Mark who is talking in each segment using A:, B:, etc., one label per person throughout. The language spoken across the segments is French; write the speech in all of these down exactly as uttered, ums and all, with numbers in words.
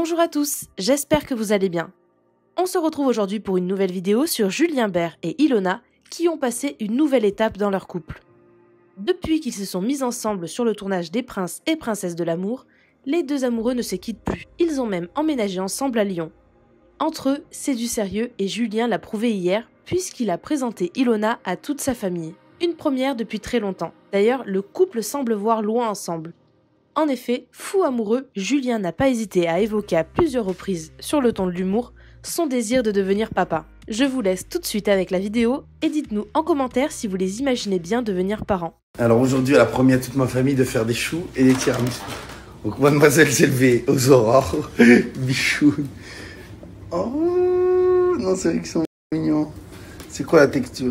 A: Bonjour à tous, j'espère que vous allez bien. On se retrouve aujourd'hui pour une nouvelle vidéo sur Julien Bert et Ilona qui ont passé une nouvelle étape dans leur couple. Depuis qu'ils se sont mis ensemble sur le tournage des Princes et Princesses de l'amour, les deux amoureux ne se quittent plus. Ils ont même emménagé ensemble à Lyon. Entre eux, c'est du sérieux et Julien l'a prouvé hier puisqu'il a présenté Ilona à toute sa famille. Une première depuis très longtemps. D'ailleurs, le couple semble voir loin ensemble. En effet, fou amoureux, Julien n'a pas hésité à évoquer à plusieurs reprises, sur le ton de l'humour, son désir de devenir papa. Je vous laisse tout de suite avec la vidéo et dites-nous en commentaire si vous les imaginez bien devenir parents.
B: Alors aujourd'hui, elle a promis à toute ma famille de faire des choux et des tiramisu. Donc mademoiselle s'est levée aux aurores, bichoune. Oh non, c'est vrai qu'ils sont mignons. C'est quoi la texture?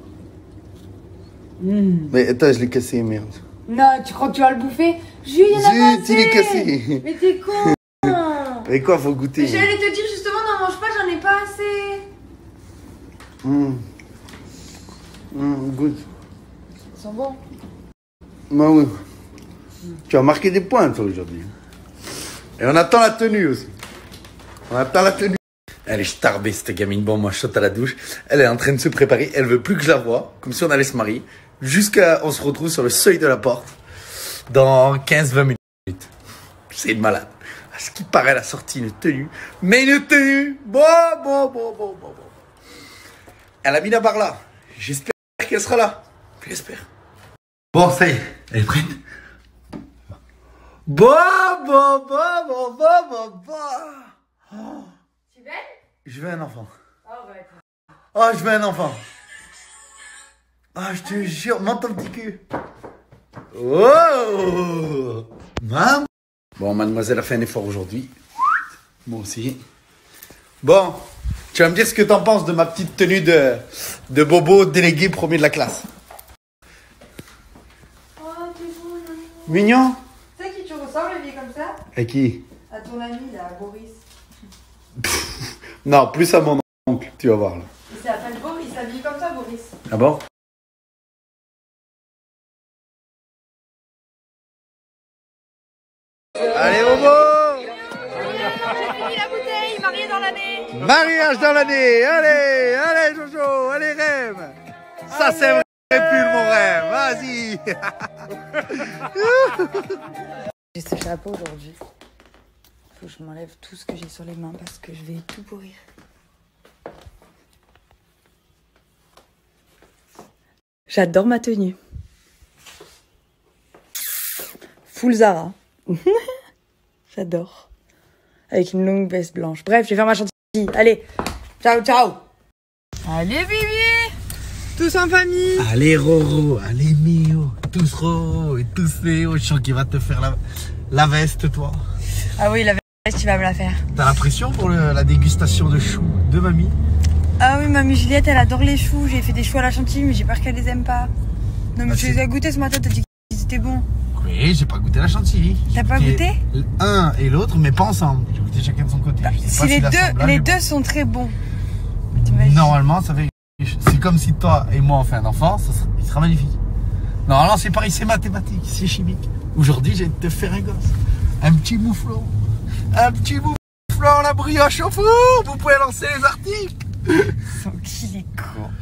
B: mmh. Mais attends, je l'ai cassé, merde.
C: Non, tu crois que tu vas le bouffer? Julien a
B: Zut, il est cassé.
C: Mais t'es con.
B: Mais quoi, faut goûter?
C: J'allais te dire justement, n'en mange pas, j'en ai pas assez.
B: Hum. Hum, goûte.
C: Ils sont bons.
B: Bah oui. Mmh. Tu as marqué des points, toi, aujourd'hui. Et on attend la tenue aussi. On attend la tenue. Elle est starbée, cette gamine. Bon, moi, je saute à la douche. Elle est en train de se préparer. Elle veut plus que je la voie. Comme si on allait se marier. Jusqu'à, on se retrouve sur le seuil de la porte. Dans quinze vingt minutes. C'est une malade. À ce qui paraît, elle a sorti une tenue. Mais une tenue. Bon, bon, bon, bon, bon, bon. Elle a mis la barre là. J'espère qu'elle sera là. J'espère. Bon, ça y est. Elle est prête. Bon, bon, bon, bon, bon, bon, bon. Oh.
C: Tu veux?
B: Je veux un enfant.
C: Oh, bah, attends.
B: Oh, je veux un enfant. Ah, je te jure, monte ton petit cul. Oh, maman. Bon, mademoiselle a fait un effort aujourd'hui. Moi aussi. Bon, tu vas me dire ce que t'en penses de ma petite tenue de, de bobo délégué premier de la classe.
C: Oh, t'es beau, non?
B: Mignon.
C: Tu sais à qui tu ressembles, habillé comme ça?
B: À qui?
C: À ton ami, là, Boris.
B: Non, plus à mon oncle, tu vas voir là.
C: Il s'appelle Boris, il s'habille comme ça, Boris.
B: Ah bon? Allez, Bobo!
C: J'ai fini la bouteille, marié dans l'année.
B: Mariage dans l'année! Allez, allez, Jojo! Allez, Rem! Ça, c'est vrai, pull, mon Rem! Vas-y!
C: J'ai ce chapeau aujourd'hui. Faut que je m'enlève tout ce que j'ai sur les mains parce que je vais tout pourrir. J'adore ma tenue. Full Zara. J'adore. Avec une longue veste blanche. Bref, je vais faire ma chantilly. Allez, ciao, ciao. Allez, Bibi. Tous en famille.
B: Allez, Roro. Allez, Mio. Tous Roro et tous Léo. Je sens qu'il va te faire la, la veste, toi.
C: Ah oui, la veste, tu vas me la faire.
B: T'as la pression pour le, la dégustation de choux de mamie?
C: Ah oui, mamie Juliette, elle adore les choux. J'ai fait des choux à la chantilly, mais j'ai peur qu'elle les aime pas. Non, mais
B: ah,
C: je les ai goûtés ce matin, t'as dit qu'ils étaient bons.
B: Oui, j'ai pas goûté la chantilly.
C: T'as pas goûté?
B: Un et l'autre, mais pas ensemble. J'ai goûté chacun de son côté.
C: Bah, si les deux, les deux sont très bons.
B: Normalement, ça fait. C'est comme si toi et moi on fait un enfant, ça sera, il sera magnifique. Normalement, c'est pareil, c'est mathématique, c'est chimique. Aujourd'hui, j'ai te faire un gosse. Un petit mouflon. Un petit mouflon, la brioche au four. Vous pouvez lancer les articles.
C: Son qu'il est con.